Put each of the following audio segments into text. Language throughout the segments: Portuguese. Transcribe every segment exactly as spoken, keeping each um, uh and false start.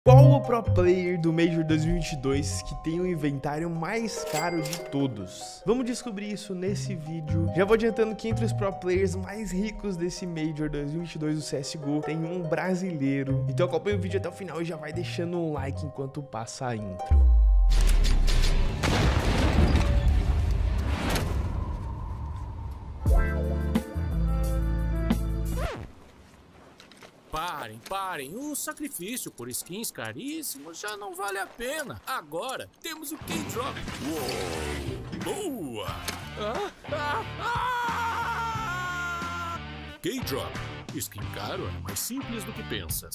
Qual o pro player do Major dois mil e vinte e dois que tem o inventário mais caro de todos? Vamos descobrir isso nesse vídeo. Já vou adiantando que entre os pro players mais ricos desse Major dois mil e vinte e dois do C S G O tem um brasileiro. Então acompanha o vídeo até o final e já vai deixando um like enquanto passa a intro. Parem, parem, o sacrifício por skins caríssimos já não vale a pena. Agora temos o K-Drop. Uou, boa! Ah, ah, ah! K-Drop, skin caro é mais simples do que pensas.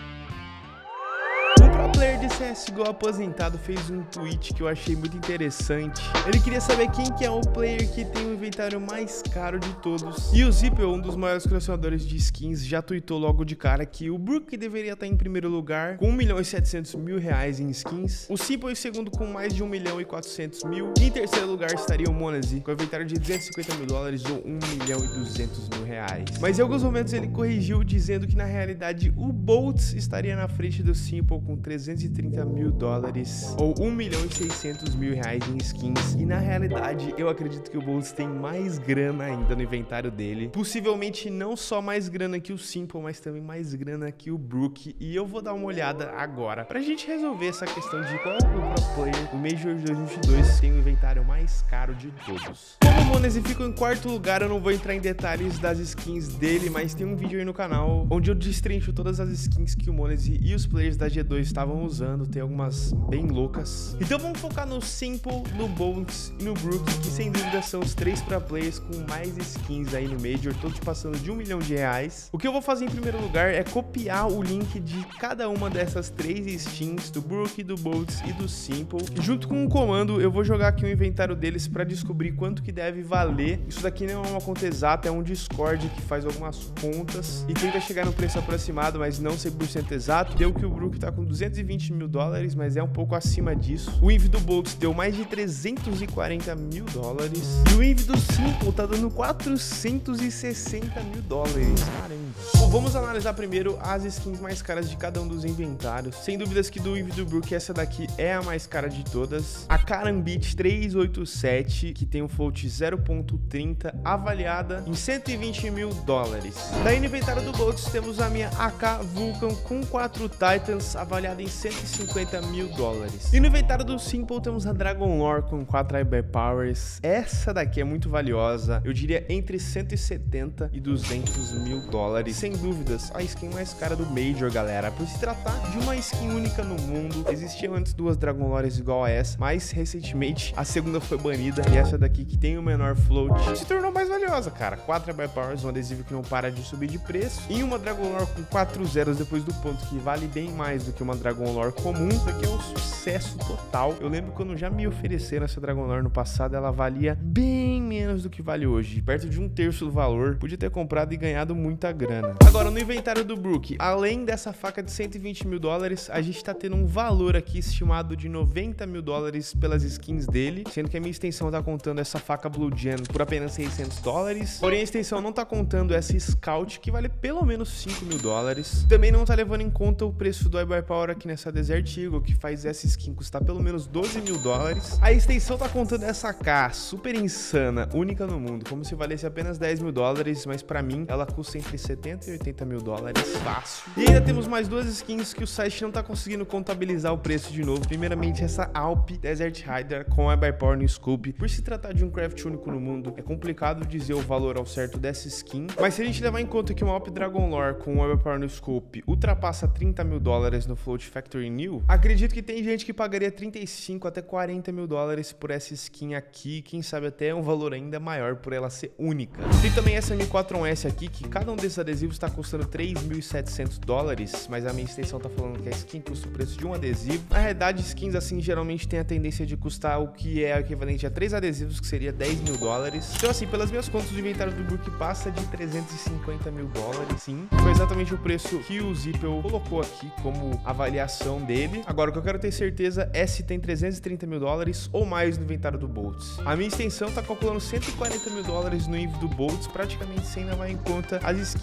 Um pro player de C S G O aposentado fez um tweet que eu achei muito interessante. Ele queria saber quem que é o player que tem o inventário mais caro de todos. E o Zippel, um dos maiores colecionadores de skins, já tweetou logo de cara que o Brook deveria estar em primeiro lugar com um milhão e setecentos mil reais em skins. O Simple em segundo com mais de um milhão e quatrocentos mil. E em terceiro lugar estaria o Monese com o inventário de duzentos e cinquenta mil dólares ou um milhão e duzentos mil reais. Mas em alguns momentos ele corrigiu dizendo que na realidade o Boltz estaria na frente do Simple com trezentos e trinta mil dólares ou um milhão e seiscentos mil reais em skins. E na realidade eu acredito que o Boltz tem mais grana ainda no inventário dele. Possivelmente não só mais grana que o Simple, mas também mais grana que o Brook. E eu vou dar uma olhada agora pra gente resolver essa questão de qual o pro player do Major dois mil e vinte e dois tem o inventário mais caro de todos. Como o Monese ficou em quarto lugar, eu não vou entrar em detalhes das skins dele, mas tem um vídeo aí no canal onde eu destrincho todas as skins que o Monese e os players da G dois estavam usando. Tem algumas bem loucas. Então vamos focar no Simple, no Boltz e no Brook, que sem dúvida são os três pro players com mais skins aí no Major, todos passando de um milhão de reais. O que eu vou fazer em primeiro lugar é copiar o link de cada uma dessas três skins, do Brook, do Boltz e do Simple. E junto com um comando eu vou jogar aqui o inventário deles para descobrir quanto que deve valer. Isso daqui não é uma conta exata, é um Discord que faz algumas contas e tenta chegar no preço aproximado, mas não cem por cento exato. Deu que o Brook tá com duzentos e vinte mil dólares, mas é um pouco acima disso. O Inv do Boltz deu mais de trezentos e quarenta mil dólares. E o Inv do Simple tá dando quatrocentos e sessenta mil dólares. Caramba. Bom, vamos analisar primeiro as skins mais caras de cada um dos inventários. Sem dúvidas que do Inv do Brook, essa daqui é a mais cara de todas. A Karambit trezentos e oitenta e sete, que tem um float zero ponto trinta, avaliada em cento e vinte mil dólares. Daí no inventário do Boltz temos a minha A K Vulcan com quatro Titans, avaliada em cento e cinquenta mil dólares. E no inventário do Simple temos a Dragon Lore com quatro iBuy Powers. Essa daqui é muito valiosa, eu diria entre cento e setenta e duzentos mil dólares. Sem dúvidas, a skin mais cara do Major, galera. Por se tratar de uma skin única no mundo, existiam antes duas Dragon Lores igual a essa, mas recentemente a segunda foi banida e essa daqui, que tem o menor float, se tornou mais valiosa, cara. quatro iBuy Powers, um adesivo que não para de subir de preço, e uma Dragon Lore com quatro zeros depois do ponto, que vale bem mais do que uma Dragon Lore comum. Isso aqui é um sucesso total. Eu lembro quando já me ofereceram essa Dragon Lore no passado, ela valia bem menos do que vale hoje, perto de um terço do valor. Podia ter comprado e ganhado muita grana. Agora, no inventário do Brook, além dessa faca de cento e vinte mil dólares, a gente tá tendo um valor aqui estimado de noventa mil dólares pelas skins dele, sendo que a minha extensão tá contando essa faca Blue Gen por apenas seiscentos dólares. Porém, a extensão não tá contando essa Scout, que vale pelo menos cinco mil dólares. Também não tá levando em conta o preço do iBuy Power aqui nessa Desert Eagle, que faz essa skin custar pelo menos doze mil dólares. A extensão tá contando essa K super insana, única no mundo, como se valesse apenas dez mil dólares, mas pra mim ela custa entre setenta e oitenta mil dólares fácil. E ainda temos mais duas skins que o site não tá conseguindo contabilizar o preço de novo. Primeiramente, essa Alp Desert Rider com iBuy Power no Scope. Por se tratar de um craft único no mundo, é complicado dizer o valor ao certo dessa skin, mas se a gente levar em conta que uma Alp Dragon Lore com iBuy Power no Scope ultrapassa trinta mil dólares no Float Factory New, acredito que tem gente que pagaria trinta e cinco até quarenta mil dólares por essa skin aqui, quem sabe até um valor ainda maior por ela ser única. Tem também essa M quatro um S aqui, que cada um desses adesivos está custando três mil e setecentos dólares, mas a minha extensão tá falando que a skin custa o preço de um adesivo. Na realidade, skins assim geralmente tem a tendência de custar o que é equivalente a três adesivos, que seria dez mil dólares. Então assim, pelas minhas contas, o inventário do Brook passa de trezentos e cinquenta mil dólares, sim. Foi exatamente o preço que o Zippel colocou aqui como avaliação dele. Agora, o que eu quero ter certeza é se tem trezentos e trinta mil dólares ou mais no inventário do Boltz. A minha extensão tá calculando cento e quarenta mil dólares no Inv do Boltz, praticamente sem levar em conta as skins que eu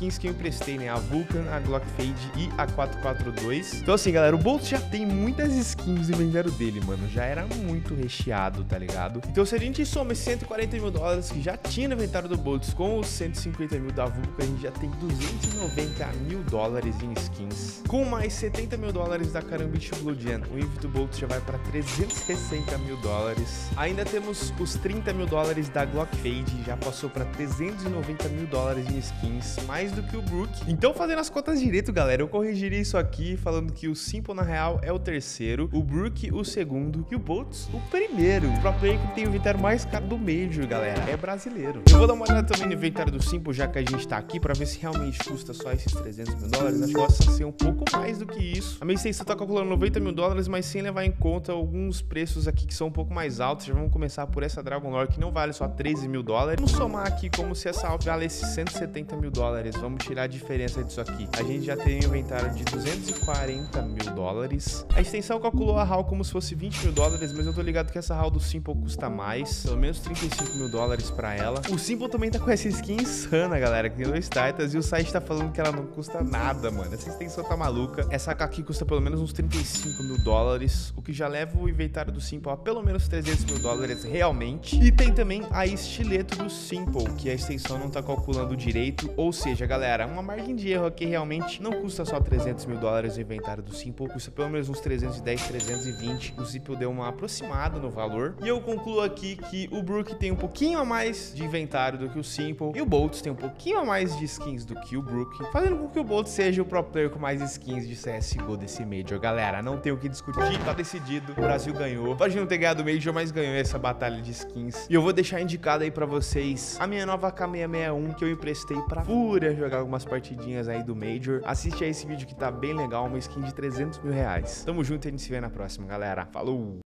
emprestei, né, a Vulcan, a Glock Fade e a quatro quatro dois. Então assim, galera, o Boltz já tem muitas skins no inventário dele, mano. Já era muito recheado, tá ligado? Então se a gente soma esses cento e quarenta mil dólares que já tinha no inventário do Boltz com os cento e cinquenta mil da Vulcan, a gente já tem duzentos e noventa mil dólares em skins. Com mais setenta mil dólares da Karambit Blue Gen, o Invicto Boltz já vai para trezentos e sessenta mil dólares. Ainda temos os trinta mil dólares da Glock Fade, já passou para trezentos e noventa mil dólares em skins, mais do que o Brook. Então, fazendo as contas direito, galera, eu corrigiria isso aqui, falando que o Simple, na real, é o terceiro, o Brook, o segundo, e o Boltz, o primeiro. O pro player que tem o inventário mais caro do Major, galera, é brasileiro. Eu vou dar uma olhada também no inventário do Simple, já que a gente tá aqui, para ver se realmente custa só esses trezentos mil dólares. Acho que possa ser um pouco mais do que isso. A minha extensão tá calculando noventa mil dólares, mas sem levar em conta alguns preços aqui que são um pouco mais altos. Já vamos começar por essa Dragon Lore, que não vale só treze mil dólares. Vamos somar aqui como se essa alta valesse cento e setenta mil dólares. Vamos tirar a diferença disso aqui. A gente já tem um inventário de duzentos e quarenta mil dólares. A extensão calculou a HAL como se fosse vinte mil dólares, mas eu tô ligado que essa HAL do Simple custa mais, pelo menos trinta e cinco mil dólares pra ela. O Simple também tá com essa skin insana, galera, que tem dois Titans, e o site tá falando que ela não custa nada, mano. Essa extensão tá maluca. Essa H aqui custa pelo menos uns trinta e cinco mil dólares, o que já leva o inventário do Simple a pelo menos trezentos mil dólares realmente. E tem também a estileto do Simple, que a extensão não tá calculando direito, ou seja, galera, uma margem de erro aqui realmente não custa só trezentos mil dólares o inventário do Simple, custa pelo menos uns trezentos e dez, trezentos e vinte. O Simple deu uma aproximada no valor. E eu concluo aqui que o Brook tem um pouquinho a mais de inventário do que o Simple, e o Boltz tem um pouquinho a mais de skins do que o Brook, fazendo com que o Boltz seja o pro player com mais skins de C S G O desse Major. Galera, não tem o que discutir, tá decidido, o Brasil ganhou. Pode não ter ganhado o Major, mas ganhou essa batalha de skins. E eu vou deixar indicado aí pra vocês a minha nova K seiscentos e sessenta e um, que eu emprestei pra Fúria jogar algumas partidinhas aí do Major. Assiste aí esse vídeo que tá bem legal, uma skin de trezentos mil reais. Tamo junto e a gente se vê na próxima, galera. Falou!